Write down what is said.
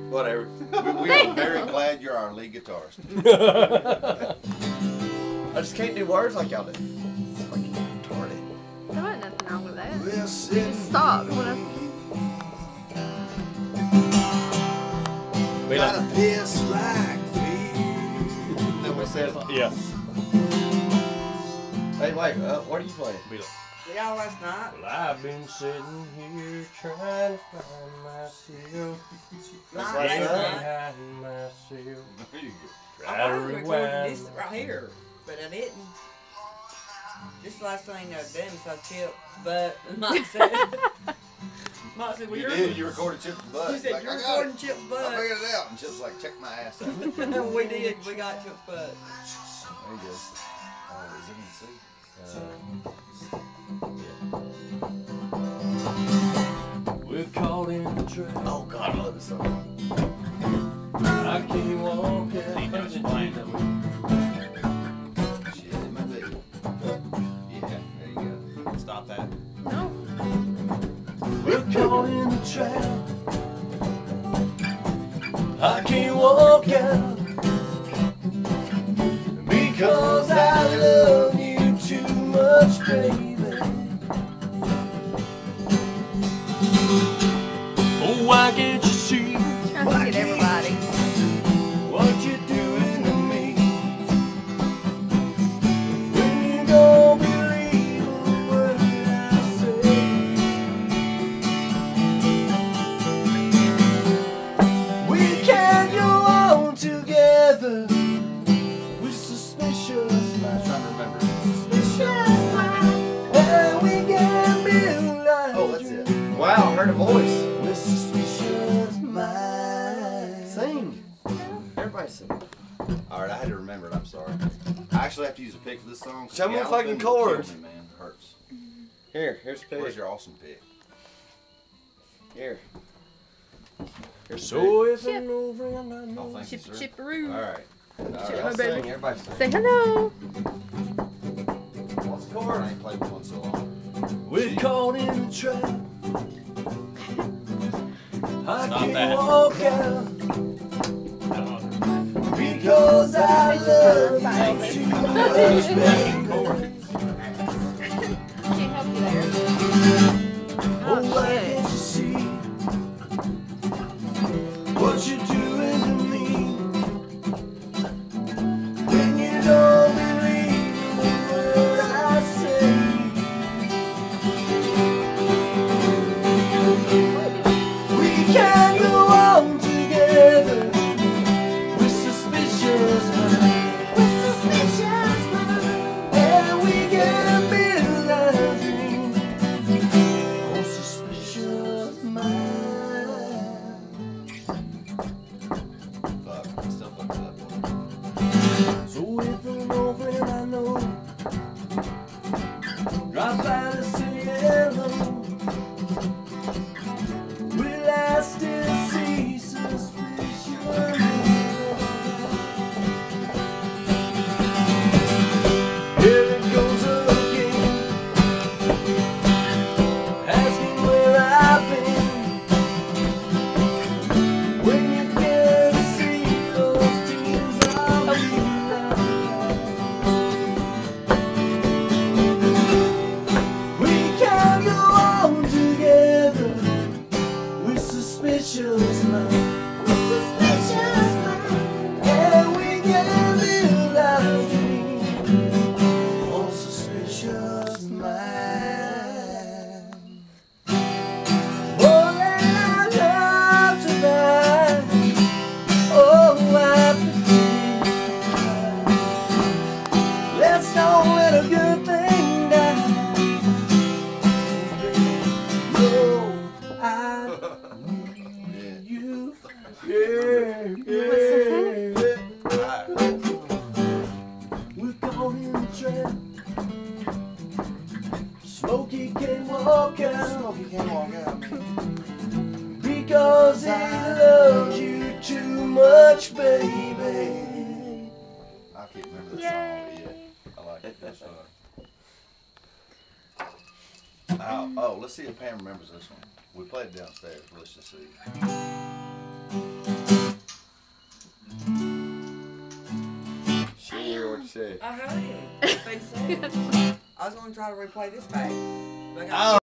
Whatever. We are very glad you're our lead guitarist. I just can't do words like y'all do. It's fucking retarded. There wasn't nothing wrong with that. We'll You just stopped when I... Got a piss like me. Then we said, Yeah. hey, wait, what are you playing? Be like, Y'all last night? well, I've been sitting here trying to find myself. That's Last last night. night? Behind myself. There you go. I Try to wanted to record rewind. this right here, but I didn't. This is the last thing I've done besides Chips, but Mike said, well, You you're, did. You recorded Chip's butt. he said, Like, you're I got recording it. Chip's I butt. figured it out. And Chip's like, check my ass out. There And we did, we got Chip's butt. you go. Oh, is it in C? We're caught in the trap. Oh, God, I love this song. I can't walk out. Shit, it might be. Yeah, there you go. Stop that. No. We're caught in the trap. I can't walk out because I love you too much, baby. Oh, why can't you see Trying to get everybody. what you're doing to me? When you don't believe a word I say. We can't go on together with suspicious minds. Trying to remember. Suspicious minds. And we can build life Oh, that's it. Wow, I heard a voice. with suspicious minds. Sing. Everybody sing. Alright, I had to remember it. I'm sorry. I actually have to use a pick for this song. 'cause Show me the Galloping fucking will kill chords. me, man. It hurts. Here's Where's pick. your awesome pick? Here. Here's So if Chip. an old friend I Oh, know thank you, Chip, sir. chipperoo. Alright. pick. Chip, Y'all my sing. baby. Everybody sing. Say hello. What's the chord? I ain't played one so long. we're caught in the trap. I Stop can't that. walk out because I love you too much, baby. Can't help you there. Oh, why can't you see what you're doing to me? When you don't believe the words I say. We can go on together with suspicious minds. With suspicious minds. And we can build our dreams on suspicious minds. Fuck. I still fucked it up. So if an old friend I know drop by to say hello, will I still see suspicion? Here it goes again, asking where I've been. When you can see those tears I'll be now. We can go on together with suspicious minds. With suspicious minds. And we can build our dreams on suspicious minds. Oh, and I love tonight. Oh, I believe. Let's don't let a good thing die. No, I need you. Yeah, yeah. We're caught in the trap. Smokey can't walk out. Smokey can't walk out, man. Because he loves you too much, baby. I can't remember that song yet. I like it. That's oh, let's see if Pam remembers this one. We played it downstairs. Let's just see. hear what you said. I heard him. I was going to try to replay this back. But I got